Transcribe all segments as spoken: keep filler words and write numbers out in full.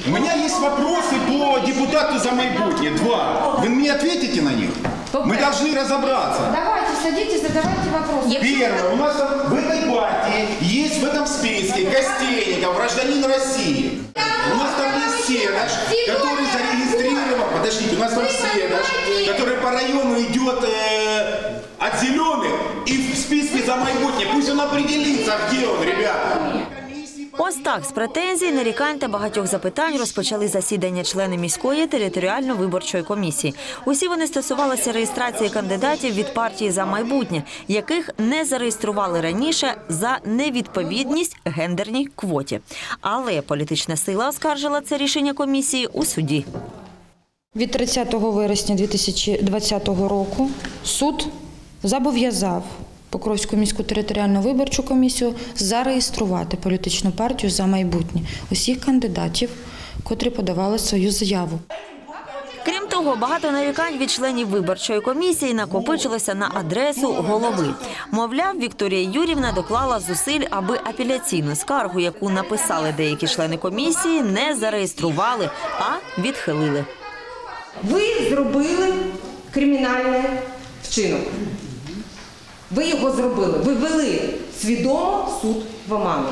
У меня есть вопросы по депутату за майбутнє. Два. Вы мне ответите на них? Мы должны разобраться. Давайте, садитесь, задавайте вопросы. Первое. У нас в этой партии есть в этом списке Костейников, гражданин России. У нас там есть Седаш, который зарегистрирован. Подождите, у нас там Седаш, который по району идет э, от зеленых и в списке за майбутнє. Пусть он определится, где он, ребята. Ось так з претензій, нарікань та багатьох запитань розпочали засідання члени міської територіально-виборчої комісії. Усі вони стосувалися реєстрації кандидатів від партії «За майбутнє», яких не зареєстрували раніше за невідповідність гендерній квоті. Але політична сила оскаржила це рішення комісії у суді. Від тридцятого вересня дві тисячі двадцятого року суд зобов'язав Покровську міську територіальну виборчу комісію зареєструвати політичну партію «За майбутнє» усіх кандидатів, котрі подавали свою заяву. Крім того, багато нарікань від членів виборчої комісії накопичилося на адресу голови. Мовляв, Вікторія Юріївна доклала зусиль, аби апеляційну скаргу, яку написали деякі члени комісії, не зареєстрували, а відхилили. Ви зробили кримінальний вчинок. Ви його зробили. Ви ввели свідомо суд в оману.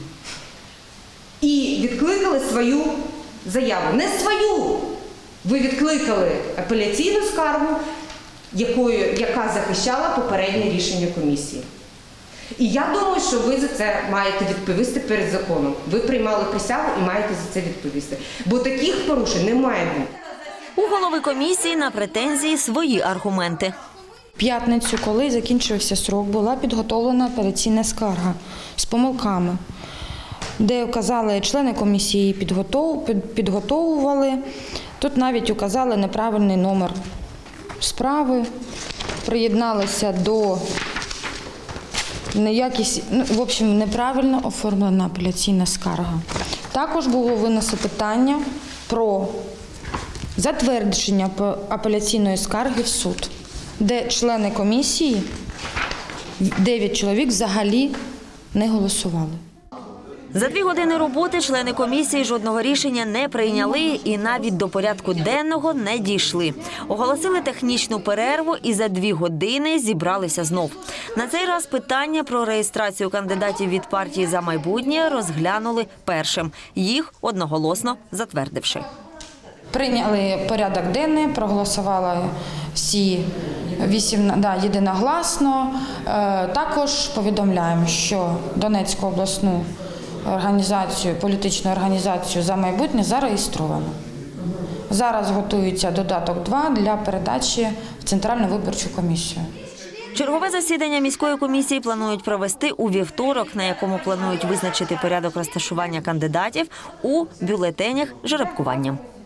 І відкликали свою заяву. Не свою! Ви відкликали апеляційну скаргу, якою, яка захищала попереднє рішення комісії. І я думаю, що ви за це маєте відповісти перед законом. Ви приймали присягу і маєте за це відповісти. Бо таких порушень не має бути. У голови комісії на претензії свої аргументи. В п'ятницю, коли закінчився срок, була підготовлена апеляційна скарга з помилками, де вказали, члени комісії підготовували, тут навіть указали неправильний номер справи, приєдналися до неякість, ну, в общем, неправильно оформлена апеляційна скарга. Також було винесено питання про затвердження апеляційної скарги в суд, де члени комісії, дев'ять чоловік, взагалі не голосували. За дві години роботи члени комісії жодного рішення не прийняли і навіть до порядку денного не дійшли. Оголосили технічну перерву і за дві години зібралися знов. На цей раз питання про реєстрацію кандидатів від партії «За майбутнє» розглянули першим, їх одноголосно затвердивши. Прийняли порядок денний, проголосували всі вісім, да, єдиногласно. Е, також повідомляємо, що Донецьку обласну організацію, політичну організацію «За майбутнє» зареєстровано. Зараз готується додаток два для передачі в Центральну виборчу комісію. Чергове засідання міської комісії планують провести у вівторок, на якому планують визначити порядок розташування кандидатів у бюлетенях жеребкуванням.